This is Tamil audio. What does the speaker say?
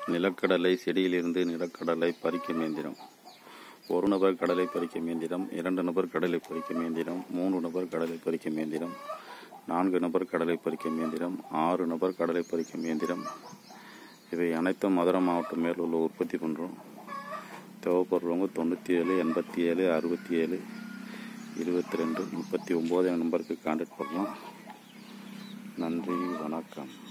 நிலக்கடலை செடியிலிருந்து நிலக்கடலை பறிக்கும் இயந்திரம். ஒரு நபர் கடலை பறிக்கும் இயந்திரம், 2 நபர் கடலை பறிக்கும் இயந்திரம், 3 நபர் கடலை பறிக்கும் இயந்திரம், 4 நபர் கடலை பறிக்கும் இயந்திரம், 6 நபர் கடலை பறிக்கும் இயந்திரம். இவை அனைத்தும் மதுரை மாவட்டம் மேலுள்ள உற்பத்தி பண்ணுறோம். தேவைப்படுறவங்க 97 87 67 22 39 நம்பருக்கு கான்டாக்ட் பண்ணலாம். நன்றி, வணக்கம்.